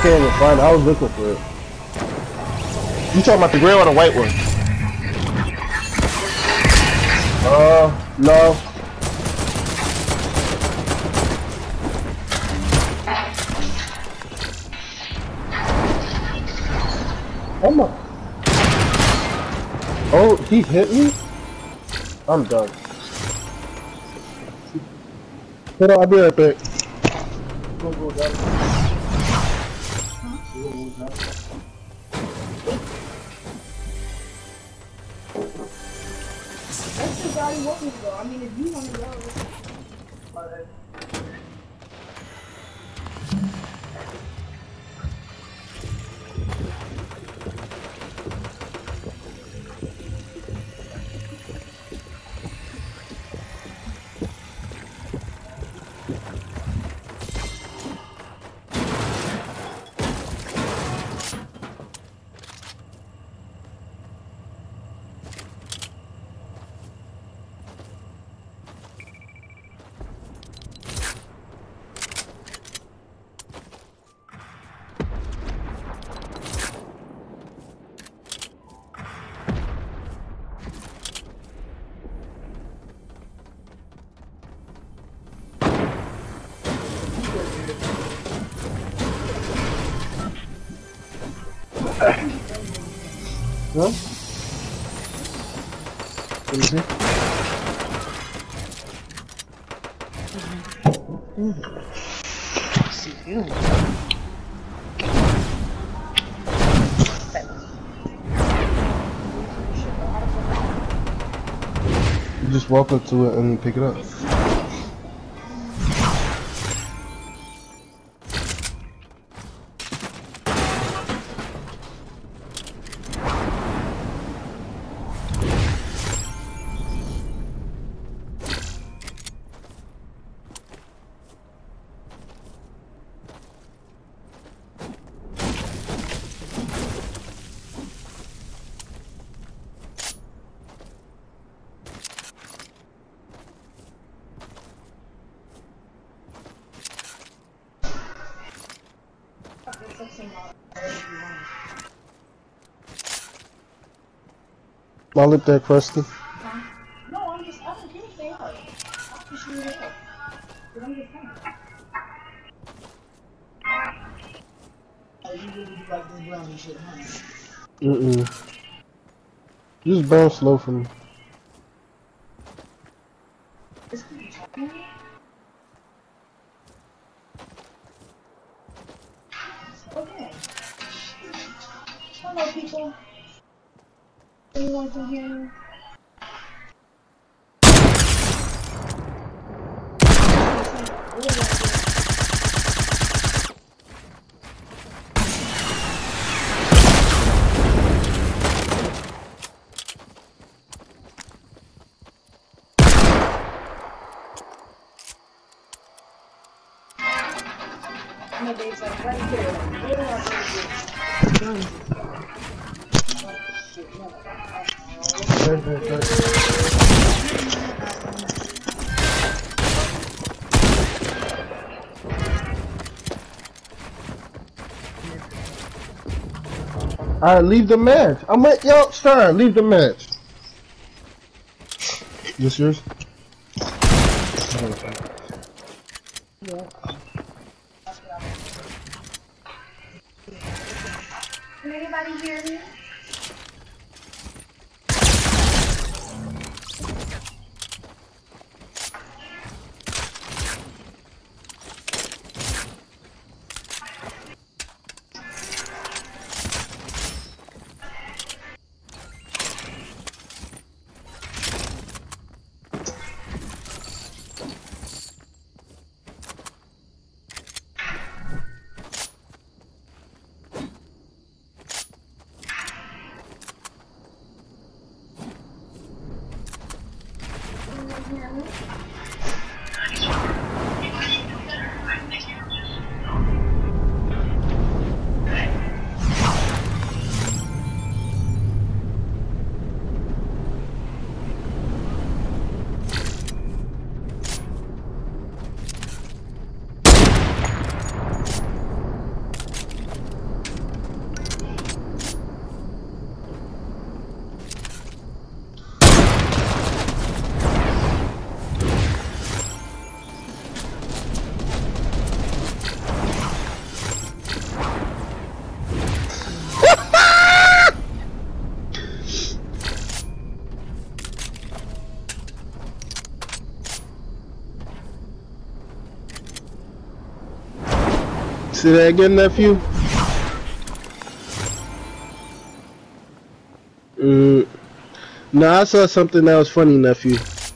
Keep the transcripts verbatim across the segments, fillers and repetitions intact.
can't even find it. I was looking for it. You talking about the gray or the white one? Uh, no. Oh my. Oh, he hit me? I'm done. Hold on, I'll be right back. Go, go, down. That's the guy you want me to go. I mean, if you want to go. But... Huh? Let me see. See you. You just walk up to it and pick it up. I looked at Krusty. Huh? No, I'm just, I don't care if they are. I'll just shoot it up. But I'm just saying. Oh, you really do like this brownie shit, huh? Mm-mm. Just bounce slow for me. This could be talking. Okay. Hello, people. Anyone can hear me? My date's like right there. Where do I go to get? Right, right, right. Alright, leave the match. I'm at yo, sir, leave the match. This yours? Yeah. Can anybody hear me? See that again, nephew? Mm. No, I saw something that was funny, nephew.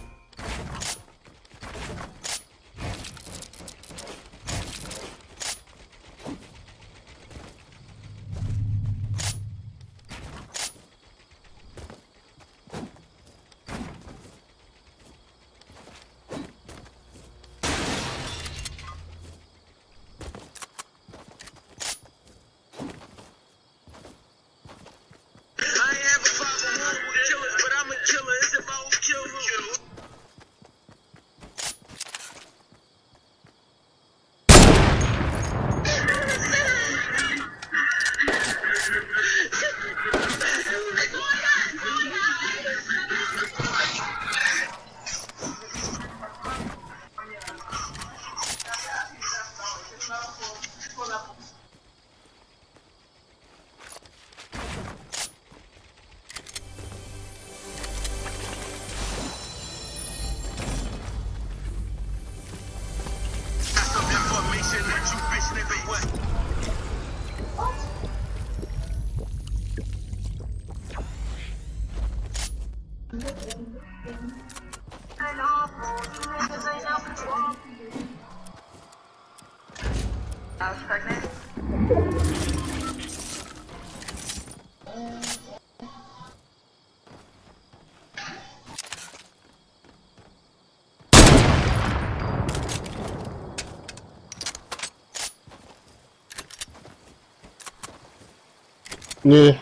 I was pregnant. Yeah.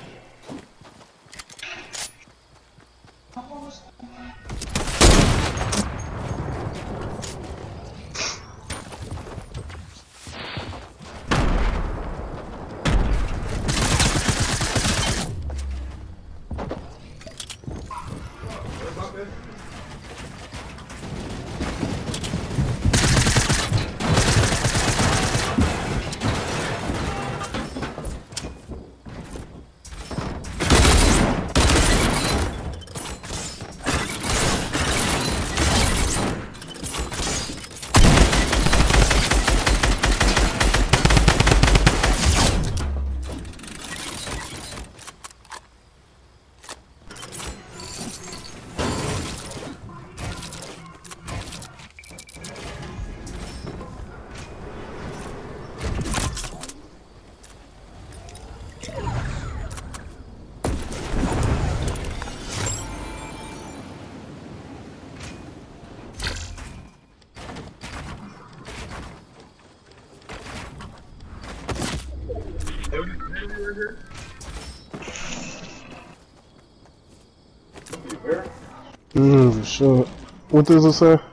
Mm, for sure. What does it say?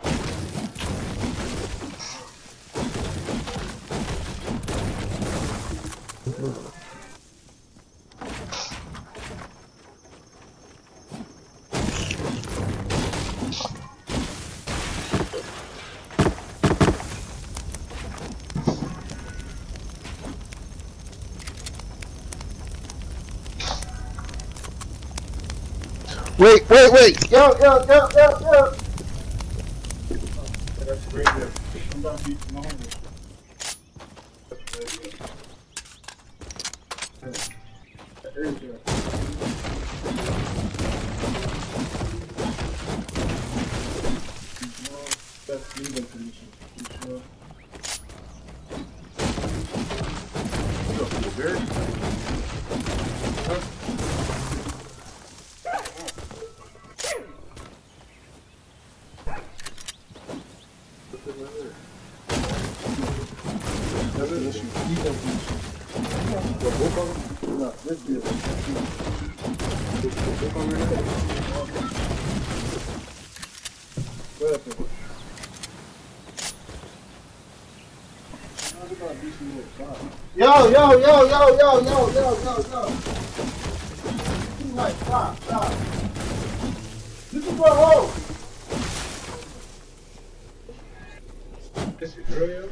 Wait, wait, wait! Yo, yo, yo, yo, yo! That's right there. I'm about to beat my homie. That's right there. There you go. That's legal condition. Very That's an issue. Ego issue. Well, both of them? No, let's do it. Both of them? What happened? Yo, yo, yo, yo, yo, yo, yo, yo, yo! Too much, stop, stop. This is what home! This is real?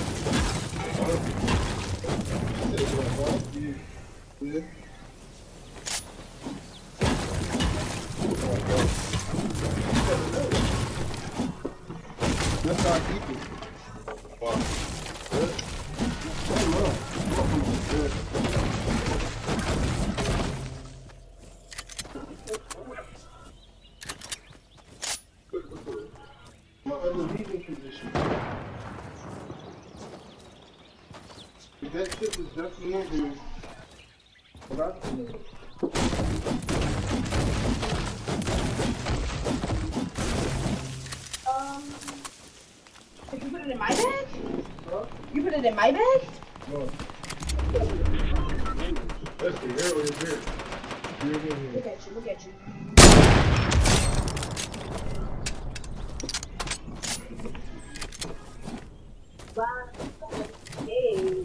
Yeah. That's our people. Wow. that shit is just a movie. Um, did you put it in my bag? Huh? You put it in my bag? No. That's the hair on your beard. Look at you, look at you. Bye. Hey.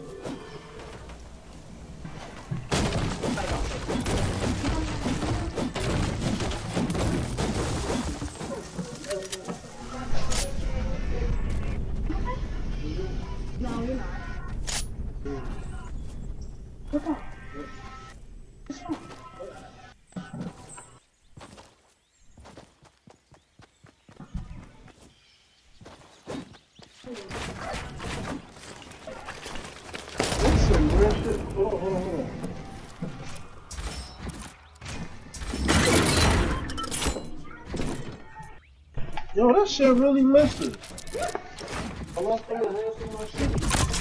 No, you're not. What's wrong? What's wrong? That's some real shit. Hold on, hold on, hold on. Yo, that shit really missing. I lost all the hands on my shit.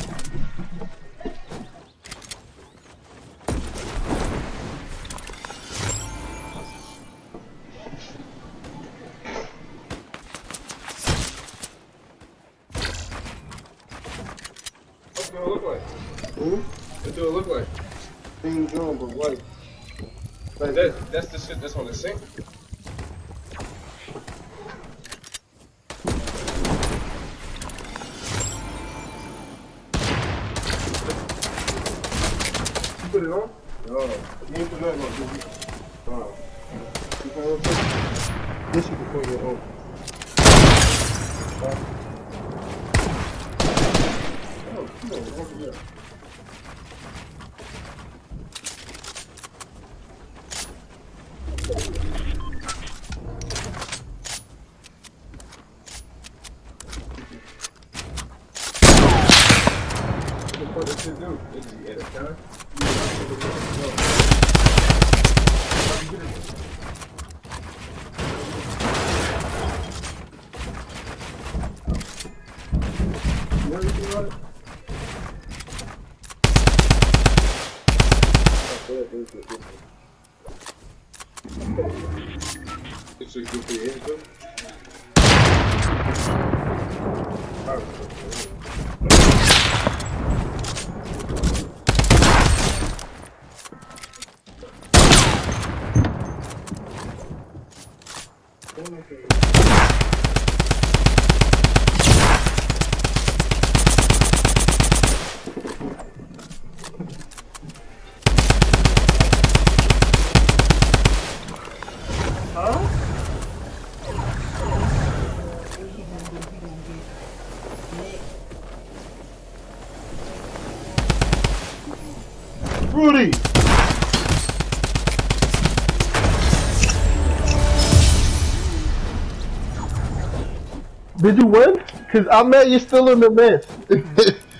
What's it gonna look like? Hmm? What do it look like? Thing John, but white. Like that, that's the shit that's on the sink? You put it on? No. You ain't put nothing on, did you? No. You put it on? This you can put it on. Uh, oh, come on, over there. What does it do? Is it at a time? Where did you run it? It's a good for your head, too? Rudy! Did you win? Cause I met you still in the mess.